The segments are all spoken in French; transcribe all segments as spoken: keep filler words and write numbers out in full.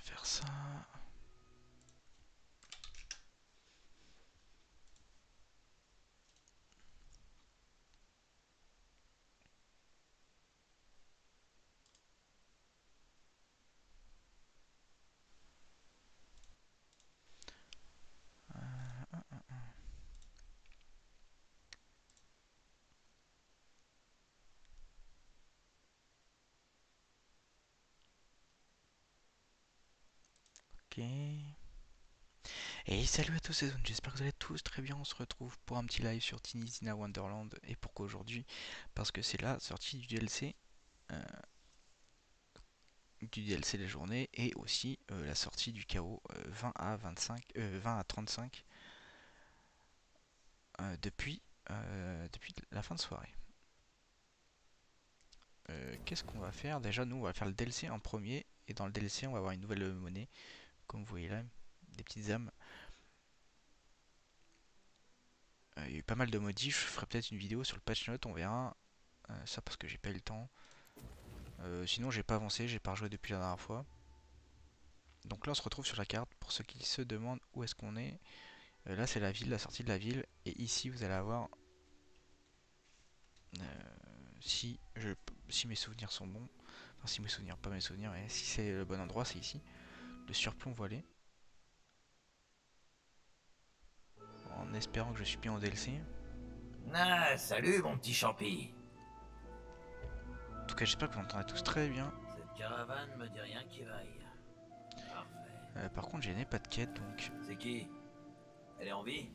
faire ça. Ok. Et salut à tous les zones, j'espère que vous allez tous très bien. On se retrouve pour un petit live sur Tiny Tina Wonderland. Et pourquoi aujourd'hui? Parce que c'est la sortie du D L C. euh, du D L C de la journée. Et aussi euh, la sortie du chaos euh, vingt à vingt-cinq, euh, vingt à trente-cinq euh, depuis, euh, depuis la fin de soirée. Euh, Qu'est-ce qu'on va faire? Déjà, nous, on va faire le D L C en premier. Et dans le D L C, on va avoir une nouvelle monnaie. Comme vous voyez là, des petites âmes. Euh, Il y a eu pas mal de modifs. Je ferai peut-être une vidéo sur le patch note, on verra. Euh, ça parce que j'ai pas eu le temps. Euh, sinon, j'ai pas avancé, j'ai pas rejoué depuis la dernière fois. Donc là, on se retrouve sur la carte. Pour ceux qui se demandent où est-ce qu'on est, Euh, là, c'est la ville, la sortie de la ville. Et ici, vous allez avoir, euh, si, je, si mes souvenirs sont bons, enfin si mes souvenirs, pas mes souvenirs, mais si c'est le bon endroit, c'est ici. Le surplomb voilé. En espérant que je suis bien en D L C. Ah, salut mon petit champi. En tout cas, j'espère que vous m'entendez tous très bien. Cette caravane me dit rien qui vaille. Parfait. Euh, par contre, j'ai n'ai pas de quête, donc C'est qui? Elle est en vie?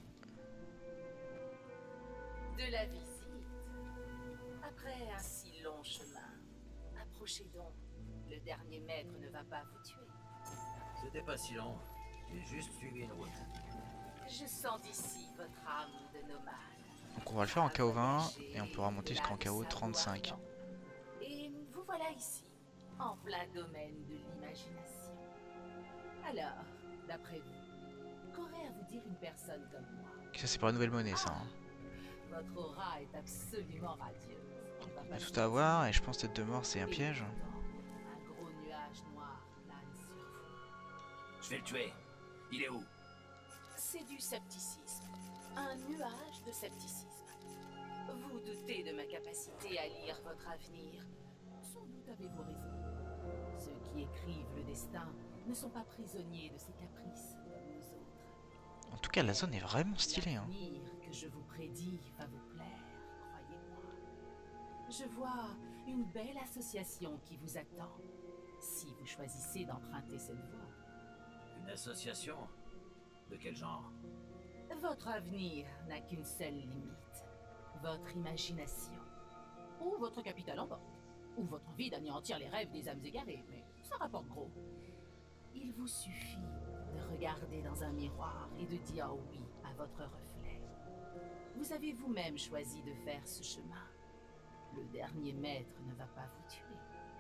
De la visite. Après un si long chemin, approchez donc. Le dernier maître ne va pas vous tuer. C'était pas si long. J'ai juste suivi une route. Je sens d'ici votre âme de nomade. donc on va le faire en À K O vingt et on voyager pourra monter jusqu'en au-delà de K O sa roue trente-cinq. ardente. Et vous voilà ici, en plein domaine de l'imagination. Alors, d'après vous, qu'aurait à vous dire une personne comme moi? Ça, c'est pour la nouvelle monnaie, ça, Ah, hein. votre aura est absolument radieuse. On ne va On pas peut se tout avoir, et mentir. je pense que tête de mort, c'est un Et piège. pourtant, un gros nuage noir plane sur vous. Je vais le tuer. Il est où? C'est du scepticisme. Un nuage de scepticisme. Vous doutez de ma capacité à lire votre avenir. Sans doute avez-vous raison. Ceux qui écrivent le destin ne sont pas prisonniers de ses caprices comme nous autres. En tout cas, la zone est Mais vraiment stylée, hein. l'avenir que je vous prédis va vous plaire, croyez-moi. Je vois une belle association qui vous attend, si vous choisissez d'emprunter cette voie. Une association? De quel genre? Votre avenir n'a qu'une seule limite. Votre imagination. Ou votre capital en banque. Ou votre envie d'anéantir les rêves des âmes égarées, mais ça rapporte gros. Il vous suffit de regarder dans un miroir et de dire oui à votre reflet. Vous avez vous-même choisi de faire ce chemin. Le dernier maître ne va pas vous tuer.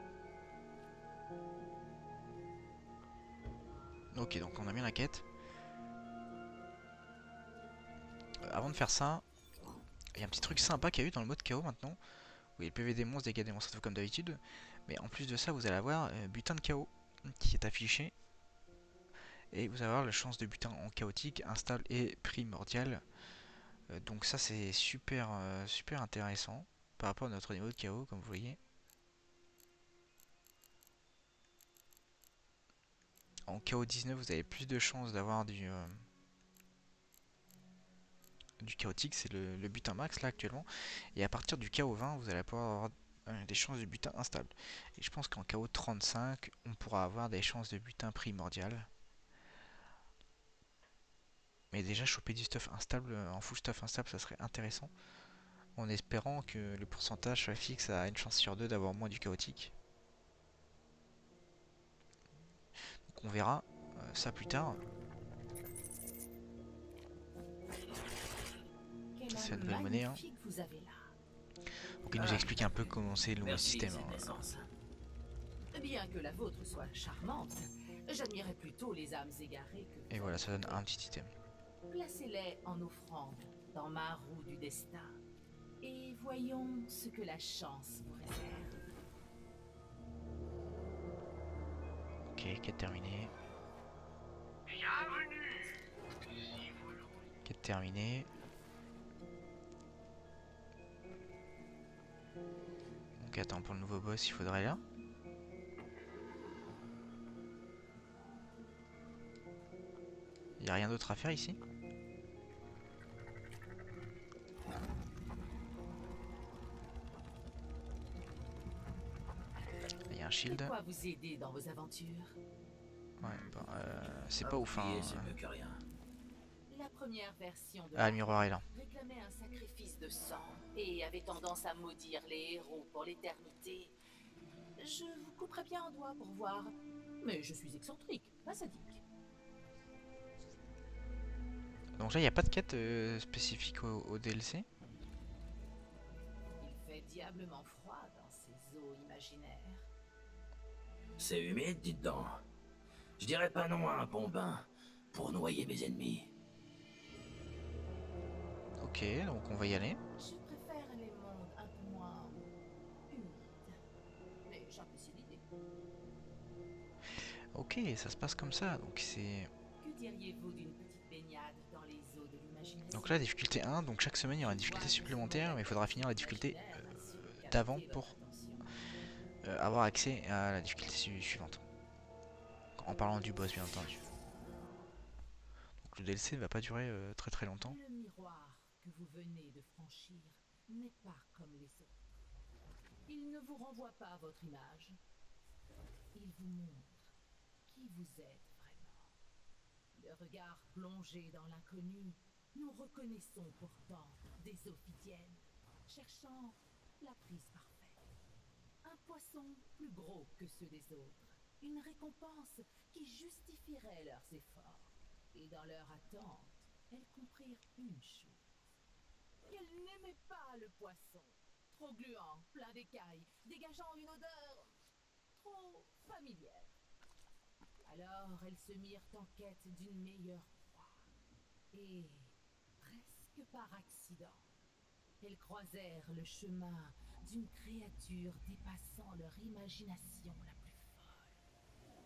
Ok, donc on a bien la quête. Euh, avant de faire ça, il y a un petit truc sympa qu'il y a eu dans le mode K O maintenant. Où il y a P V des monstres, dégâts des monstres, comme d'habitude. Mais en plus de ça, vous allez avoir euh, butin de K O qui est affiché. Et vous allez avoir la chance de butin en chaotique, instable et primordial. Euh, donc ça c'est super, euh, super intéressant par rapport à notre niveau de K O, comme vous voyez. En K O dix-neuf, vous avez plus de chances d'avoir du, euh, du chaotique, c'est le, le butin max là actuellement. Et à partir du K O vingt, vous allez pouvoir avoir euh, des chances de butin instable. Et je pense qu'en K O trente-cinq, on pourra avoir des chances de butin primordial. Mais déjà, choper du stuff instable euh, en full stuff instable, ça serait intéressant. En espérant que le pourcentage soit fixe à une chance sur deux d'avoir moins du chaotique. Donc on verra euh, ça plus tard. Quelle C'est la âme nouvelle monnaie, hein. magnifique vous avez là. Donc il nous Ah, explique un peu comment c'est le nouveau merci, système, c'est de hein. l'essence. Bien que la vôtre soit charmante, j'admirais plutôt les âmes égarées que Et vous voilà, ça donne empruntez. un petit item. Placez-les en offrande dans ma roue du destin. Et voyons ce que la chance vous réserve. Ok, quête terminée. Quête terminée. Donc attends, pour le nouveau boss, il faudrait là. Il n'y a rien d'autre à faire ici? Il y a un shield. De quoi vous aider dans vos aventures? Ouais, bon, euh, c'est pas ouf, hein. Appuyer, c'est mieux que rien. La première version de Ah, la le miroir est là. réclamait un sacrifice de sang et avait tendance à maudire les héros pour l'éternité. Je vous couperais bien un doigt pour voir, mais je suis excentrique, pas sadique. Donc là, il n'y a pas de quête euh, spécifique au, au D L C. Il fait diablement froid dans ces eaux imaginaires. C'est humide, dites donc. Je dirais pas non à un bon bain pour noyer mes ennemis. Ok, donc on va y aller. Je préfère les mondes un peu moins humides, mais j'apprécie l'idée. Ok, ça se passe comme ça. Donc c'est. Que diriez-vous d'une petite baignade dans les eaux de l'imagination? Donc là, difficulté un. Donc chaque semaine, il y aura une difficulté supplémentaire, mais il faudra finir la difficulté euh, d'avant pour euh, avoir accès à la difficulté su suivante. En parlant du boss, bien entendu. Donc le D L C ne va pas durer euh, très très longtemps. Le miroir que vous venez de franchir n'est pas comme les autres. Il ne vous renvoie pas à votre image. Il vous montre qui vous êtes vraiment. Le regard plongé dans l'inconnu, nous reconnaissons pourtant des ophidiennes, cherchant la prise parfaite. Un poisson plus gros que ceux des autres. Une récompense qui justifierait leurs efforts. Et dans leur attente, elles comprirent une chose. Qu'elles n'aimaient pas le poisson. Trop gluant, plein d'écailles, dégageant une odeur trop familière. Alors elles se mirent en quête d'une meilleure proie. Et, presque par accident, elles croisèrent le chemin d'une créature dépassant leur imagination la plus folle.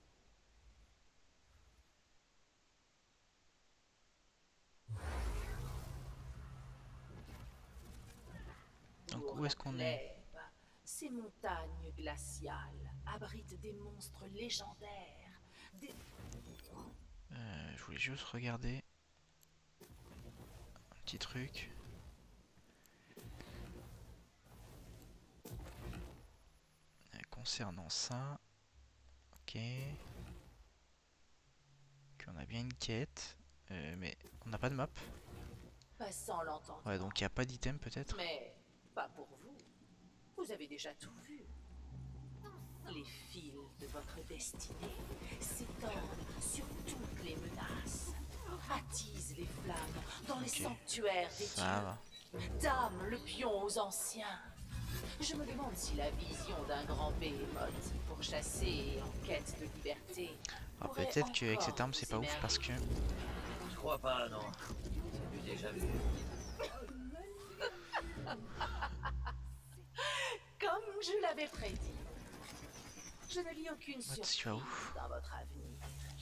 Donc où est-ce qu'on est? Ces montagnes glaciales abritent des monstres légendaires. Des... euh, Je voulais juste regarder un petit truc. Euh, concernant ça. Ok. On a bien une quête. Euh, mais on n'a pas de map. Passant l'entendement. Ouais, donc il n'y a pas d'item peut-être. Mais pas pour vous. Vous avez déjà tout vu. Les fils de votre destinée s'étendent sur toutes les menaces, attisent les flammes dans les Ok. sanctuaires des Ça dieux, va. dame le pion aux anciens. Je me demande si la vision d'un grand behemoth pour chasser en quête de liberté. Alors pourrait peut-être qu'avec cette encore arme c'est pas vous ouf parce que. Je crois pas, non. C'est du déjà vu. Comme je l'avais prédit. Je ne lis aucune What, surprise tu vas où? dans votre avenir.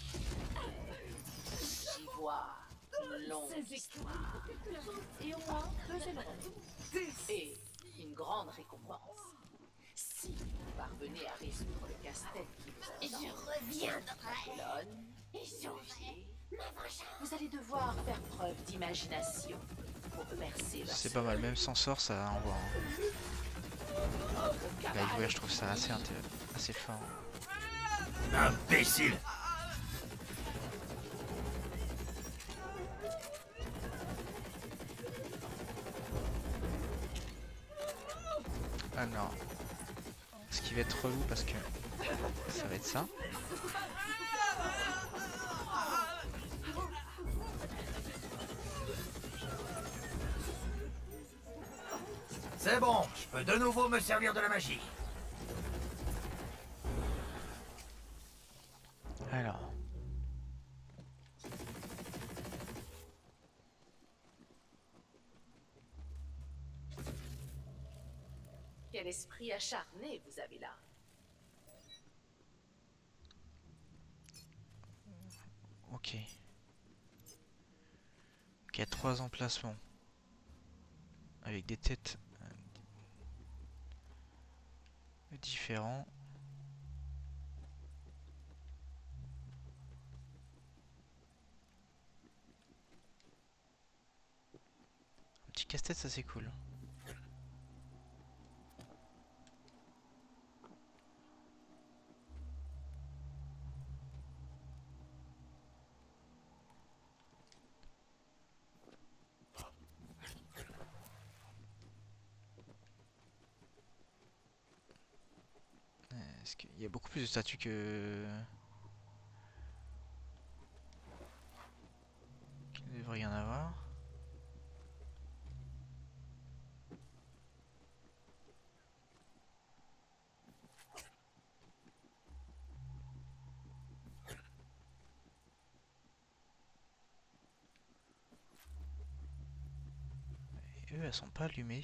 J'y vois une longue histoire. Et au moins deux ailerons. Et une grande récompense. Si vous parvenez à résoudre le casse-tête qui vous attend, je reviendrai. Et Sophie, vous allez devoir faire preuve d'imagination pour percer leur C'est pas mal, même sans sort ça envoie. Hein. Là, ouais, je trouve ça assez, assez fort. Imbécile! Alors, ce qui va être relou parce que ça va être ça. C'est bon, je peux de nouveau me servir de la magie. Alors. Quel esprit acharné vous avez là. Ok. Il y a trois emplacements avec des têtes euh, différents. Un petit casse-tête, ça c'est cool. Est-ce qu'il y a beaucoup plus de statues que... qu'il ne devrait y en avoir. Et eux, elles sont pas allumées.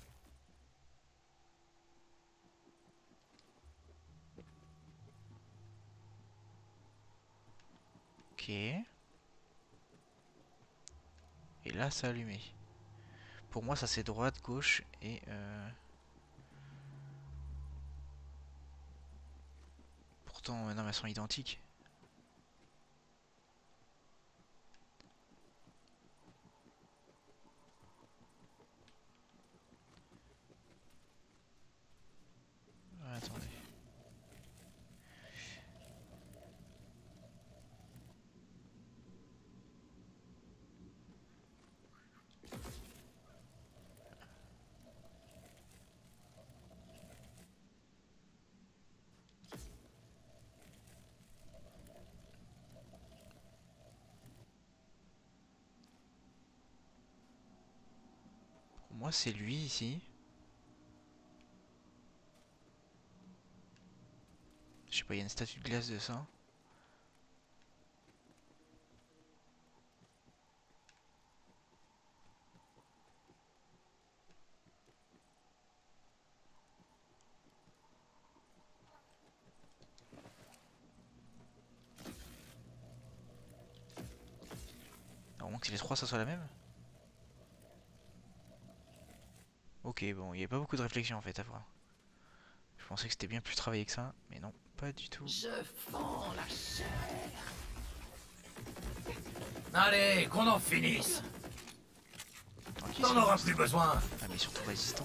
Ok. Et là, c'est allumé. Pour moi, ça c'est droite, gauche et... Euh... Pourtant, euh, non, mais elles sont identiques. Ouais, attendez. Pour moi, c'est lui ici. Je sais pas, il y a une statue de glace de ça. À moins que les trois ça soit la même. Ok, bon, il n'y a pas beaucoup de réflexion en fait à voir. Je pensais que c'était bien plus travaillé que ça, mais non, pas du tout. Je fends la chair. Allez, qu'on en finisse. Ok, T'en c'est- auras plus besoin. Ah, mais surtout résistant.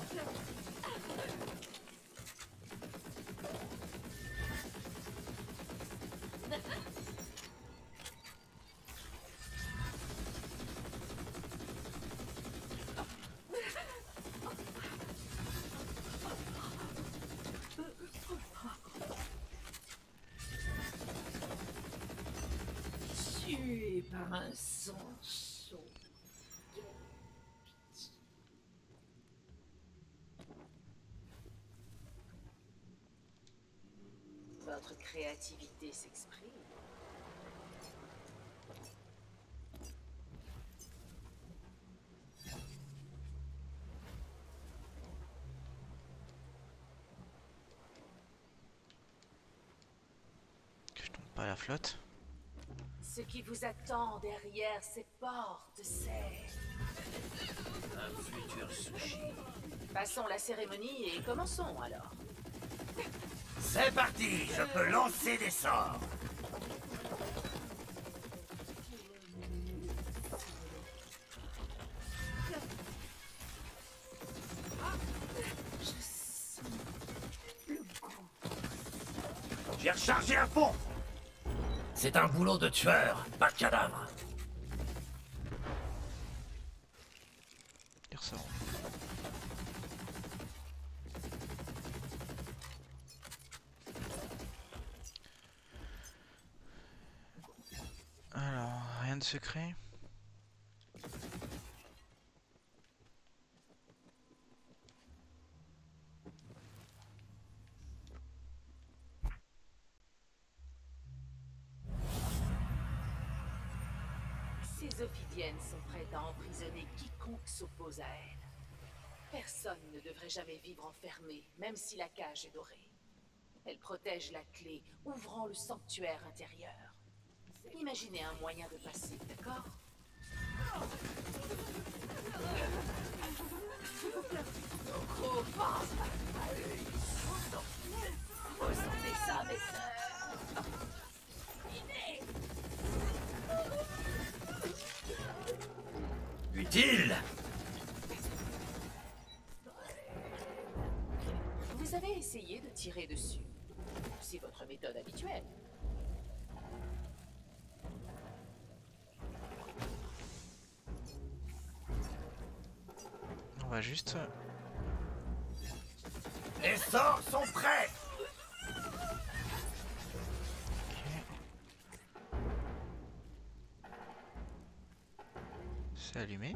Tué par un sang chaud. Votre créativité s'exprime. Que je tombe pas à la flotte. Ce qui vous attend derrière ces portes, c'est... Un futur sushi. Passons la cérémonie et commençons alors. C'est parti, je peux lancer des sorts. J'ai rechargé à fond. C'est un boulot de tueur, pas de cadavre. Il ressort. Alors, rien de secret. Ces ophidiennes sont prêtes à emprisonner quiconque s'oppose à elles. Personne ne devrait jamais vivre enfermé, même si la cage est dorée. Elle protège la clé, ouvrant le sanctuaire intérieur. Imaginez un moyen de passer, d'accord? Trop fort! Vous sentez ça, mes sœurs? Utile! Vous avez essayé de tirer dessus. C'est votre méthode habituelle. On va juste... Les sorts sont prêts! C'est allumé.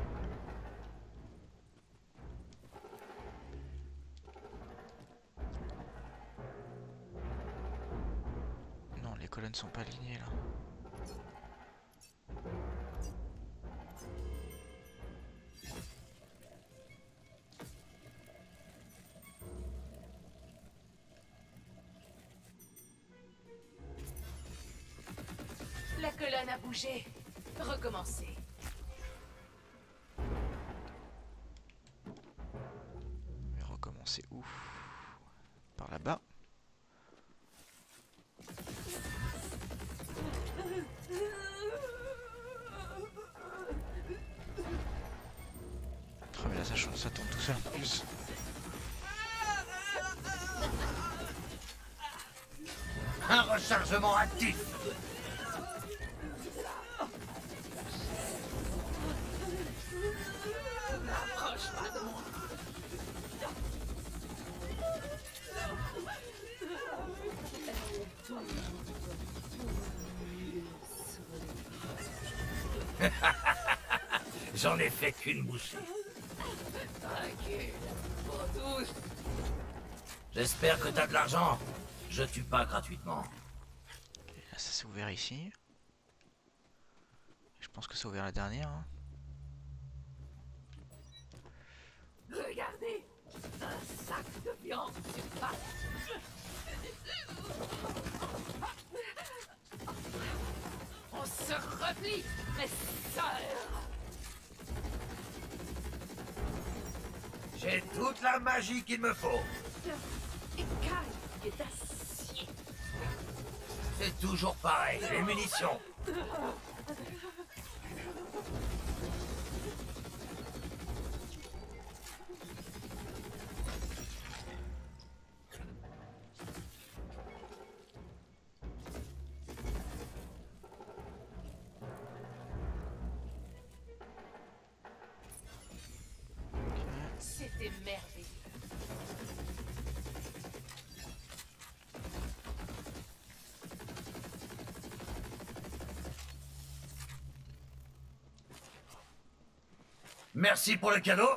Non, les colonnes sont pas alignées là. La colonne a bougé. Recommencez. Mais recommencer où? Par là-bas. Oh mais là ça change, ça tourne tout seul en plus. Un rechargement actif! N'approche pas de moi. J'en ai fait qu'une bouchée. Tranquille. Pour tous. J'espère que t'as de l'argent. Je tue pas gratuitement. Là ça s'est ouvert ici. Je pense que c'est ouvert la dernière. Hein. Regardez. Un sac de viande surface. On se replie, mes sœurs. J'ai toute la magie qu'il me faut. Écaille d'acier. C'est toujours pareil, les munitions. C'était merveilleux. Merci pour le cadeau.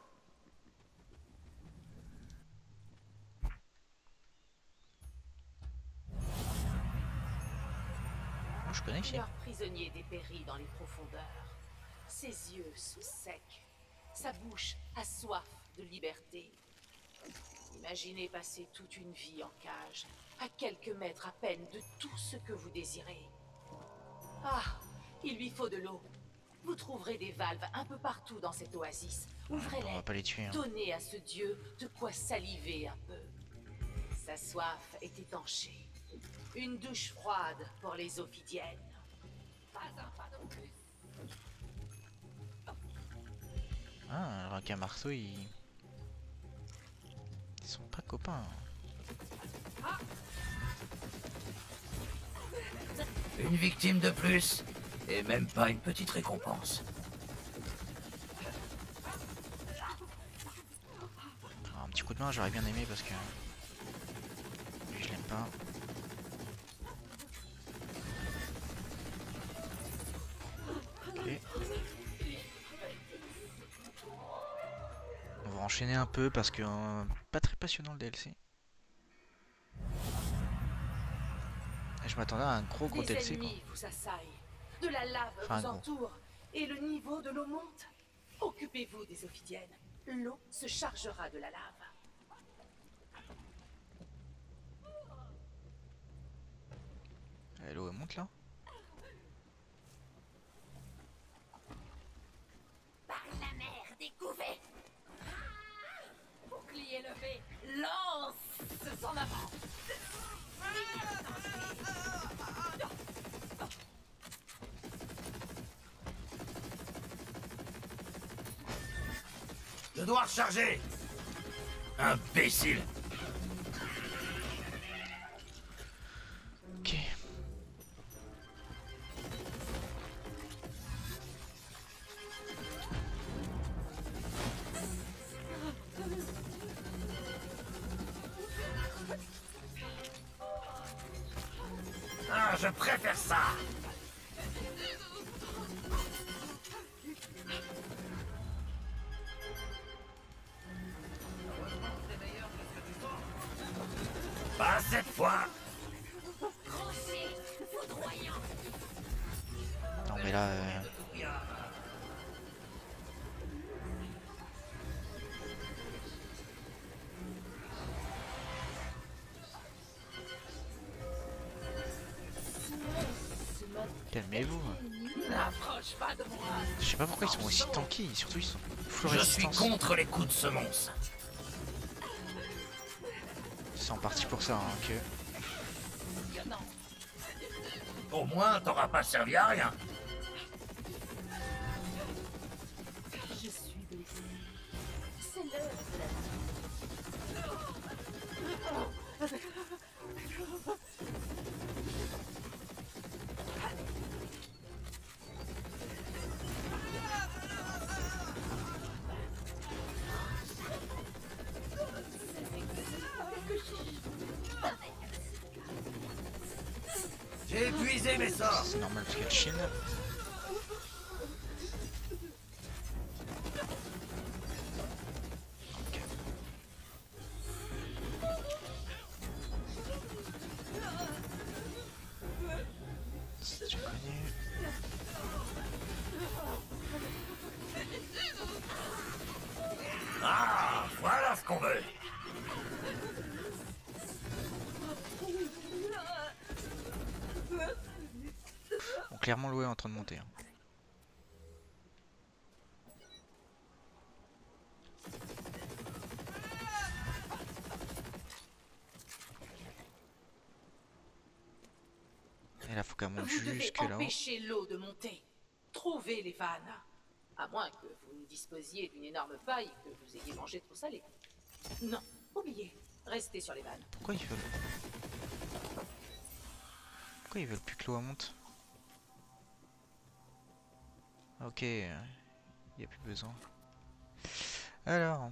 Oh, je connais ici. Leur prisonnier dépérit dans les profondeurs. Ses yeux sont secs. Sa bouche a soif de liberté. Imaginez passer toute une vie en cage, à quelques mètres à peine de tout ce que vous désirez. Ah, il lui faut de l'eau. Vous trouverez des valves un peu partout dans cette oasis. On va Ouvrez-les. pas les tuer. Hein. Donnez à ce dieu de quoi saliver un peu. Sa soif est étanchée. Une douche froide pour les ophidiennes. Pas un pas de plus. Ah, alors qu'un marteau, ils... ils sont pas copains. Une victime de plus. Et même pas une petite récompense. Alors, un petit coup de main, j'aurais bien aimé parce que lui, je l'aime pas. Ok. On va enchaîner un peu parce que euh, pas très passionnant le D L C. Et je m'attendais à un gros gros Des D L C quoi. ennemis vous assaillent. De la lave Enfin, vous gros. entoure. Et le niveau de l'eau monte. Occupez-vous des ophidiennes. L'eau se chargera de la lave. Eh, l'eau elle monte là. découvert. Bouclier levé, lance en avant. Je dois recharger. Imbécile. Ok. Ah, je préfère ça. Pas cette fois. Non mais là... Euh... Calmez-vous. N'approche pas de moi. Je sais pas pourquoi ils sont aussi tanky, surtout ils sont full Je suis résistance. contre les coups de ce monstre. C'est en partie pour ça hein, que... Au moins, t'auras pas servi à rien. Je suis blessé. C'est l'heure de la J'ai épuisé mes sorts. C'est normal parce qu'elle chine. Ok. C'est déjà connu. Ah, voilà ce qu'on veut. Bon, clairement l'O E est en train de monter. Hein. Et là faut qu'elle monte Vous devez jusque là-haut. empêcher l'eau de monter. Trouvez les vannes. À moins que vous ne disposiez d'une énorme paille et que vous ayez mangé trop salé. Non, oubliez. Restez sur les vannes. Pourquoi ils veulent... Pourquoi ils veulent plus que l'eau monte? Ok, il n'y a plus besoin. Alors...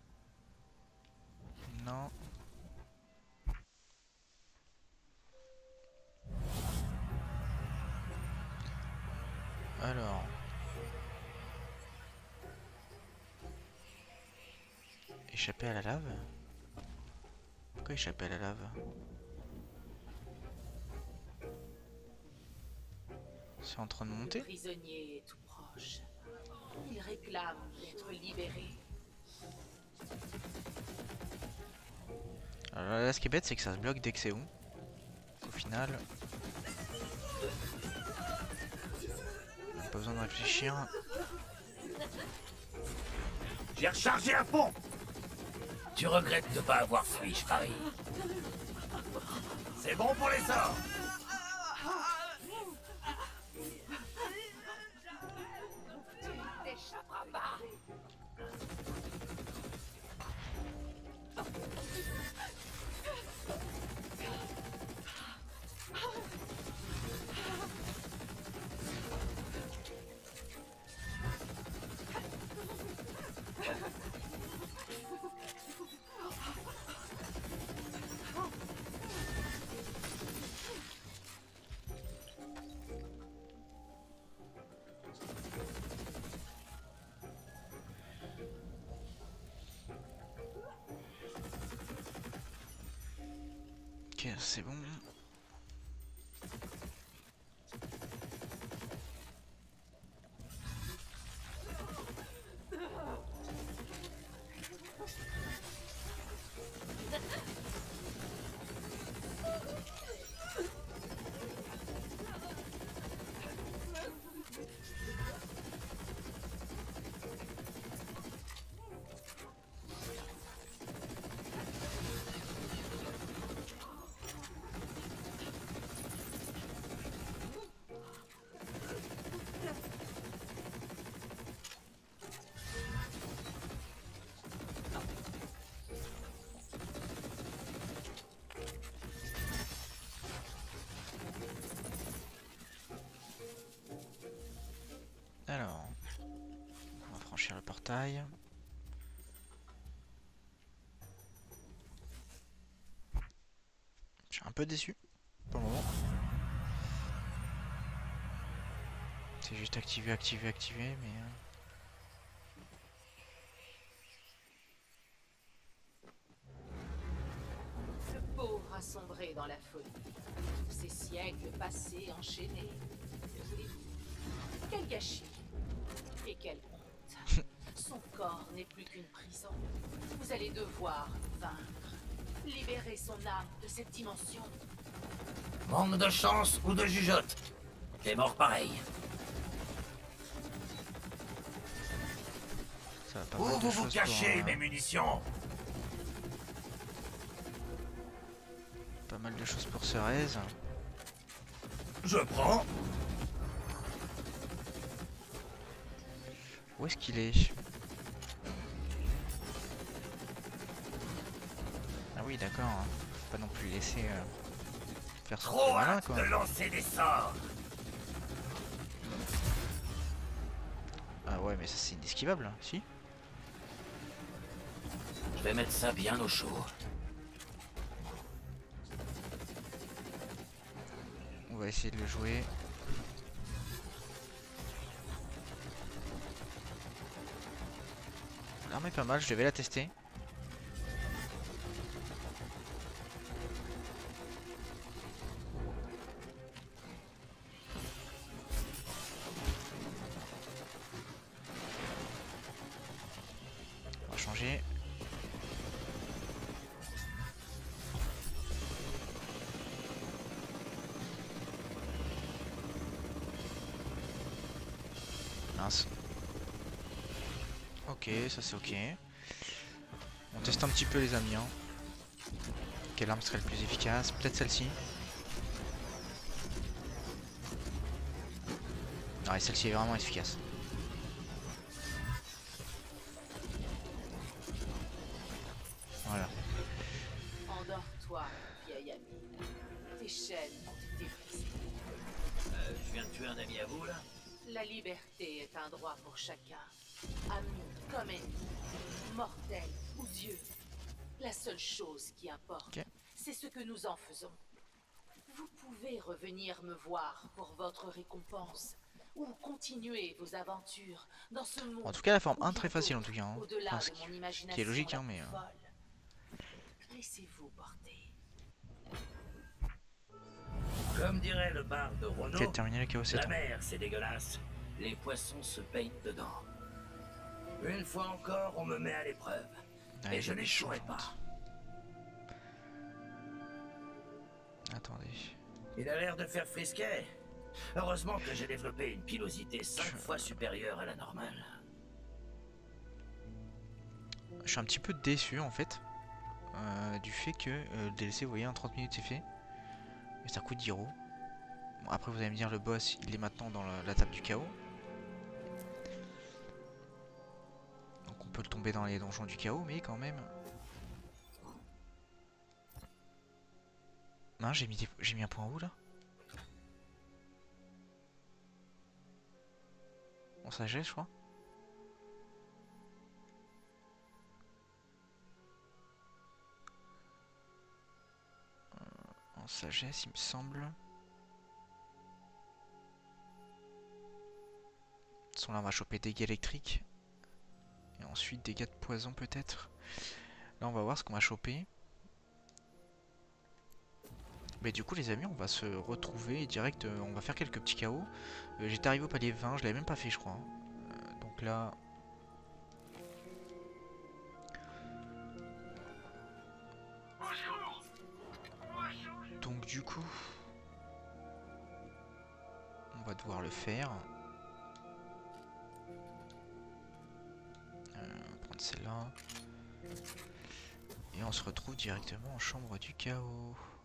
Non... Alors... Échapper à la lave? Pourquoi échapper à la lave? C'est en train de Le monter? prisonnier est tout proche. Il réclame d'être libéré. Alors là, ce qui est bête, c'est que ça se bloque dès que c'est haut. Au final... Pas besoin de réfléchir. J'ai rechargé à fond. Tu regrettes de pas avoir fui, je parie. C'est bon pour les sorts. Tu n'échapperas pas. Ok, c'est bon. bataille. Je suis un peu déçu pour le moment. C'est juste activer, activer, activer, mais... Euh... Ce pauvre a sombré dans la folie. Ces siècles passés enchaînés. Que voulez-vous? Quel gâchis. Et quelle honte. Son corps n'est plus qu'une prison. Vous allez devoir vaincre. Libérer son âme de cette dimension. Manque de chance ou de jugeote. T'es mort pareil. Ça va pas Où mal de vous vous choses cachez, pour, euh, mes munitions? Pas mal de choses pour Ceres. Je prends. Où est-ce qu'il est? Ah oui, d'accord. Hein. Faut pas non plus laisser euh, faire son Trop malin, hâte quoi. de lancer des sorts. Ah ouais, mais ça c'est inesquivable, hein, si? Je vais mettre ça bien au chaud. On va essayer de le jouer. L'arme est pas mal, je vais la tester. On va changer. Mince. Ok, ça c'est ok. On teste un petit peu les amis. Hein. Quelle arme serait le plus efficace? Peut-être celle-ci. Ouais, celle-ci est vraiment efficace. Voilà. Endors-toi, vieil ami. Tes chaînes ont été brisées. Euh, je viens de tuer un ami à vous, là? La liberté est un droit pour chacun. Ami comme ennemi, mortel ou Dieu. La seule chose qui importe, Ok. c'est ce que nous en faisons. Vous pouvez revenir me voir pour votre récompense, ou continuer vos aventures dans ce monde. En tout cas, la forme ou un très bien facile en d'autres, tout cas. Hein. au-delà Enfin, ce de qui, mon ce imagination qui est logique, la hein, mais. plus Euh... folle. Laissez-vous porter. Comme dirait le bar de Renaud, Ok, terminé le chaos sept la ans. mer c'est dégueulasse. Les poissons se baignent dedans. Une fois encore, on me met à l'épreuve. Allez, Et je j'ai mis n'échouerai changeante. pas. Attendez. Il a l'air de faire frisquet. Heureusement que j'ai développé une pilosité cinq fois supérieure à la normale. Je suis un petit peu déçu en fait. Euh, du fait que euh, le D L C, vous voyez, en trente minutes c'est fait. Mais ça coûte dix euros. Bon, après, vous allez me dire, le boss, il est maintenant dans la, la table du chaos. Donc on peut le tomber dans les donjons du chaos, mais quand même. Mince, j'ai mis, des... j'ai mis un point où là? En sagesse, je crois. Euh, en sagesse, il me semble. De toute façon, là, on va choper dégâts électriques. Et ensuite, dégâts de poison, peut-être. Là, on va voir ce qu'on va choper. Mais du coup, les amis, on va se retrouver direct. Euh, on va faire quelques petits chaos. Euh, J'étais arrivé au palier vingt, je l'avais même pas fait, je crois. Euh, donc là. Donc, du coup. On va devoir le faire. Euh, on va prendre celle-là. Et on se retrouve directement en chambre du chaos.